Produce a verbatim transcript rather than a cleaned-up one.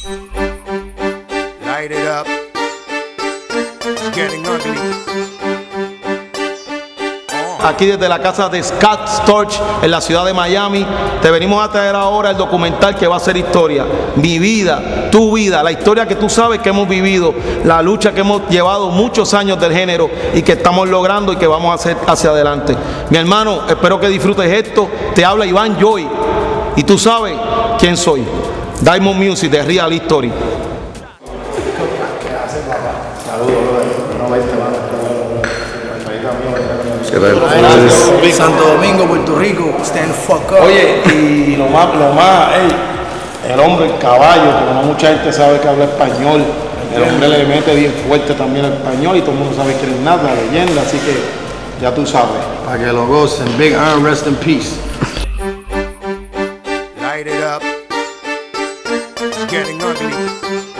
Light it up. It's getting ugly. Aquí desde la casa de Scott Storch en la ciudad de Miami, te venimos a traer ahora el documental que va a ser historia. Mi vida, tu vida, la historia que tú sabes que hemos vivido, la lucha que hemos llevado muchos años del género y que estamos logrando y que vamos a hacer hacia adelante. Mi hermano, espero que disfrutes esto. Te habla Iván Joy y tú sabes quién soy. Diamond Music de Real History. Santo Domingo, Puerto Rico, stand fuck up. Oye, y lo más, lo más, ey, el hombre, el caballo, que no mucha gente sabe que habla español. El hombre le mete bien fuerte también al español y todo el mundo sabe que es nada, la leyenda, así que ya tú sabes. Para que lo gocen. Big Iron, rest in peace. Light it up. It's getting ugly.